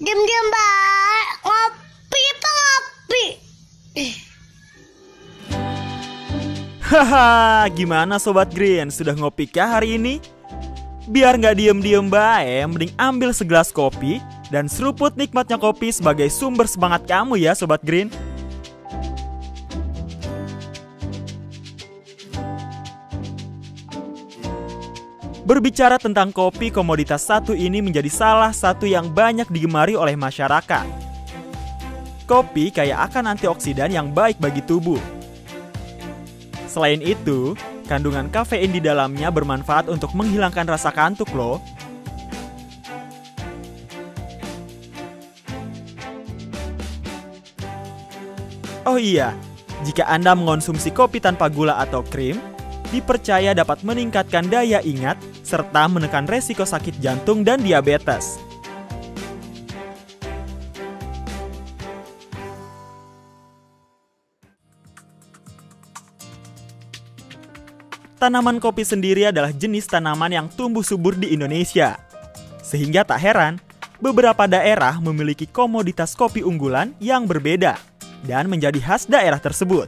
Diam-diam baik, ngopi apa ngopi? Haha, gimana Sobat Green? Sudah ngopi kah hari ini? Biar nggak diem-diem bae, mending ambil segelas kopi dan seruput nikmatnya kopi sebagai sumber semangat kamu ya Sobat Green. Berbicara tentang kopi, komoditas satu ini menjadi salah satu yang banyak digemari oleh masyarakat. Kopi kaya akan antioksidan yang baik bagi tubuh. Selain itu, kandungan kafein di dalamnya bermanfaat untuk menghilangkan rasa kantuk loh. Oh iya, jika Anda mengonsumsi kopi tanpa gula atau krim, dipercaya dapat meningkatkan daya ingat serta menekan resiko sakit jantung dan diabetes. Tanaman kopi sendiri adalah jenis tanaman yang tumbuh subur di Indonesia. Sehingga tak heran, beberapa daerah memiliki komoditas kopi unggulan yang berbeda dan menjadi khas daerah tersebut.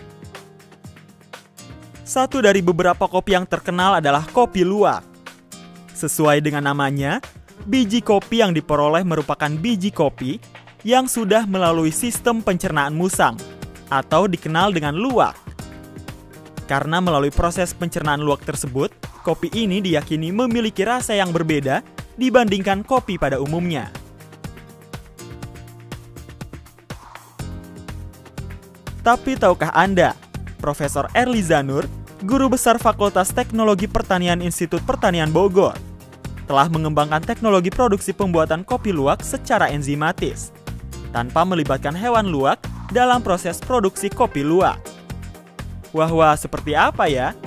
Satu dari beberapa kopi yang terkenal adalah kopi luwak. Sesuai dengan namanya, biji kopi yang diperoleh merupakan biji kopi yang sudah melalui sistem pencernaan musang atau dikenal dengan luwak. Karena melalui proses pencernaan luwak tersebut, kopi ini diyakini memiliki rasa yang berbeda dibandingkan kopi pada umumnya. Tapi tahukah Anda, Profesor Erliza Nur, Guru Besar Fakultas Teknologi Pertanian Institut Pertanian Bogor, telah mengembangkan teknologi produksi pembuatan kopi luwak secara enzimatis, tanpa melibatkan hewan luwak dalam proses produksi kopi luwak. Wah, seperti apa ya?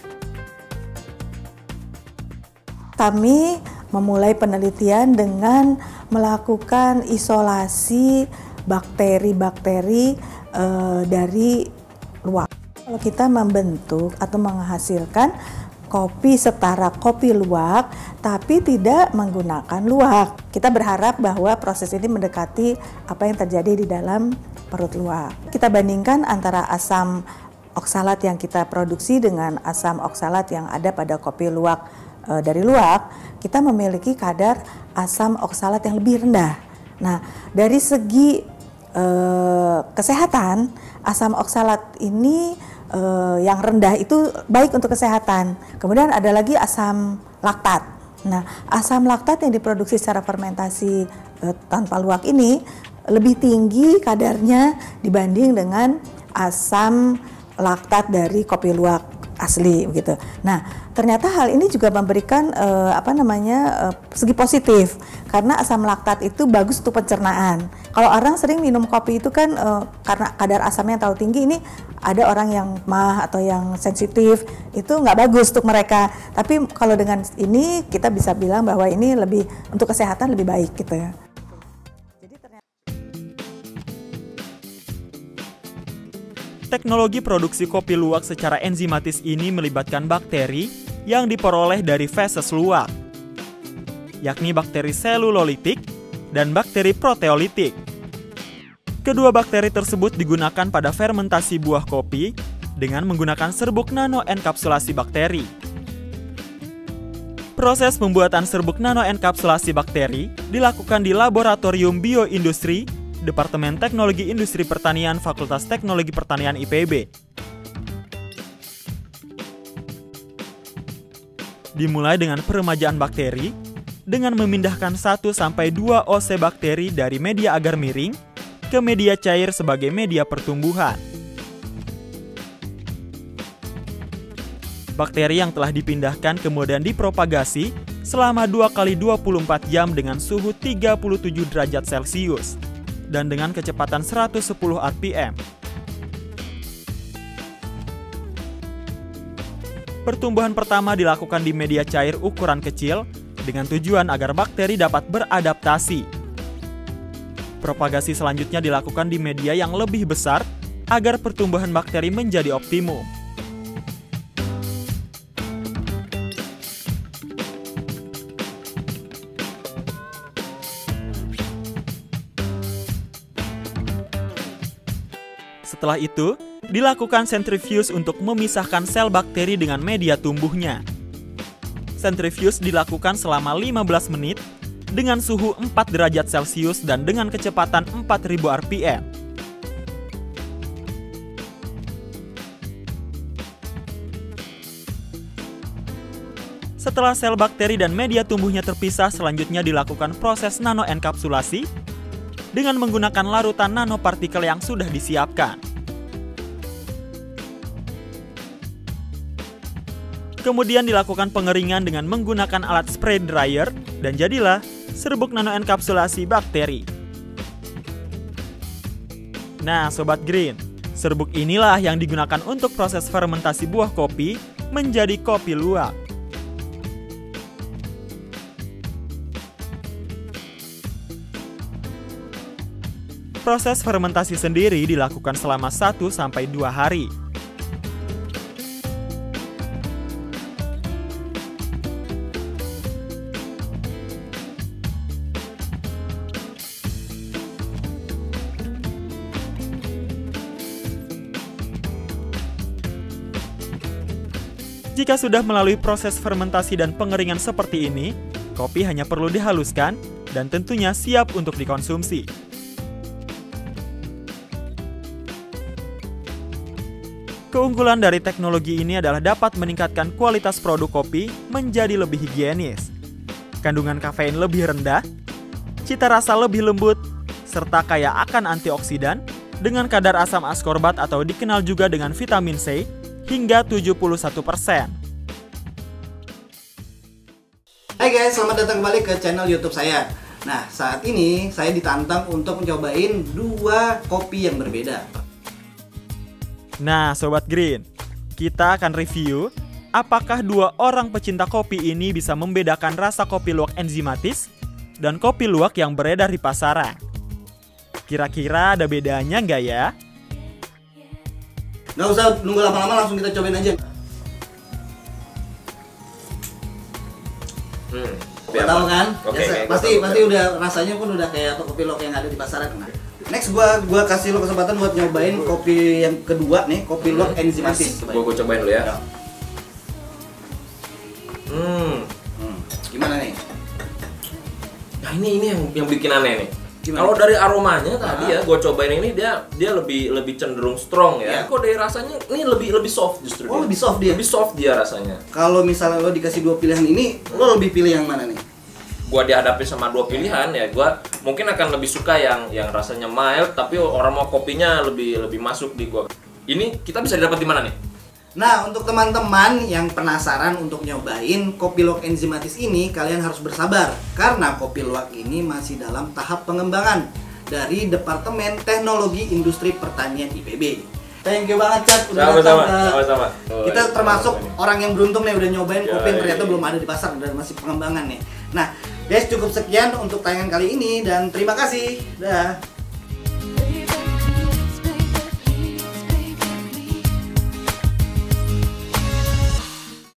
Kami memulai penelitian dengan melakukan isolasi bakteri-bakteri dari luwak. Kalau kita membentuk atau menghasilkan kopi setara kopi luwak, tapi tidak menggunakan luwak. Kita berharap bahwa proses ini mendekati apa yang terjadi di dalam perut luwak. Kita bandingkan antara asam oksalat yang kita produksi dengan asam oksalat yang ada pada kopi luwak dari luwak, kita memiliki kadar asam oksalat yang lebih rendah. Nah, dari segi kesehatan, asam oksalat ini yang rendah itu baik untuk kesehatan. Kemudian ada lagi asam laktat. Nah, asam laktat yang diproduksi secara fermentasi tanpa luwak ini lebih tinggi kadarnya dibanding dengan asam laktat dari kopi luwak asli begitu. Nah, ternyata hal ini juga memberikan segi positif karena asam laktat itu bagus untuk pencernaan. Kalau orang sering minum kopi itu kan karena kadar asamnya terlalu tinggi, ini ada orang yang mah atau yang sensitif, itu nggak bagus untuk mereka. Tapi kalau dengan ini kita bisa bilang bahwa ini lebih untuk kesehatan lebih baik gitu ya. Teknologi produksi kopi luwak secara enzimatis ini melibatkan bakteri yang diperoleh dari feses luwak, yakni bakteri selulolitik dan bakteri proteolitik. Kedua bakteri tersebut digunakan pada fermentasi buah kopi dengan menggunakan serbuk nanoenkapsulasi bakteri. Proses pembuatan serbuk nanoenkapsulasi bakteri dilakukan di Laboratorium Bioindustri Departemen Teknologi Industri Pertanian Fakultas Teknologi Pertanian IPB. Dimulai dengan peremajaan bakteri dengan memindahkan 1-2 OC bakteri dari media agar miring ke media cair sebagai media pertumbuhan. Bakteri yang telah dipindahkan kemudian dipropagasi selama 2 kali 24 jam dengan suhu 37 derajat Celcius dan dengan kecepatan 110 rpm. Pertumbuhan pertama dilakukan di media cair ukuran kecil dengan tujuan agar bakteri dapat beradaptasi. Propagasi selanjutnya dilakukan di media yang lebih besar agar pertumbuhan bakteri menjadi optimum. Setelah itu, dilakukan sentrifuge untuk memisahkan sel bakteri dengan media tumbuhnya. Sentrifuge dilakukan selama 15 menit dengan suhu 4 derajat Celcius dan dengan kecepatan 4000 rpm. Setelah sel bakteri dan media tumbuhnya terpisah, selanjutnya dilakukan proses nanoenkapsulasi dengan menggunakan larutan nanopartikel yang sudah disiapkan. Kemudian dilakukan pengeringan dengan menggunakan alat spray dryer dan jadilah serbuk nanoenkapsulasi bakteri. Nah, Sobat Green, serbuk inilah yang digunakan untuk proses fermentasi buah kopi menjadi kopi luwak. Proses fermentasi sendiri dilakukan selama 1-2 hari. Jika sudah melalui proses fermentasi dan pengeringan seperti ini, kopi hanya perlu dihaluskan dan tentunya siap untuk dikonsumsi. Keunggulan dari teknologi ini adalah dapat meningkatkan kualitas produk kopi menjadi lebih higienis. Kandungan kafein lebih rendah, cita rasa lebih lembut, serta kaya akan antioksidan dengan kadar asam askorbat atau dikenal juga dengan vitamin C hingga 71%. Hai guys, selamat datang kembali ke channel YouTube saya. Nah, saat ini saya ditantang untuk mencobain 2 kopi yang berbeda. Nah, Sobat Green, kita akan review apakah 2 orang pecinta kopi ini bisa membedakan rasa kopi luwak enzimatis dan kopi luwak yang beredar di pasaran. Kira-kira ada bedanya nggak ya? Nggak usah nunggu lama-lama, langsung kita cobain aja. Tahu kan? Oke, pasti udah rasanya pun udah kayak kopi luwak yang ada di pasaran. Nah, next gua kasih lo kesempatan buat nyobain kopi yang kedua nih, kopi luwak enzimatis. Gua cobain dulu ya. Gimana nih? Nah, ini yang bikin aneh nih. Kalau dari aromanya tadi ya, gue cobain ini dia lebih cenderung strong ya. Kok dari rasanya ini lebih soft justru. Oh, dia. lebih soft dia. Lebih soft dia rasanya. Kalau misalnya lo dikasih 2 pilihan ini, lo lebih pilih yang mana nih? Gua dihadapi sama 2 pilihan ya, gua mungkin akan lebih suka yang rasanya mild tapi aroma kopinya lebih masuk di gua. Ini kita bisa didapat di mana nih? Nah, untuk teman-teman yang penasaran untuk nyobain kopi luwak enzimatis ini, kalian harus bersabar karena kopi luwak ini masih dalam tahap pengembangan dari Departemen Teknologi Industri Pertanian IPB. Thank you banget, Chat, udah datang. Sama-sama. Kita termasuk orang yang beruntung nih udah nyobain kopi yang ternyata belum ada di pasar dan masih pengembangan nih. Nah, guys, cukup sekian untuk tayangan kali ini dan terima kasih. Dah.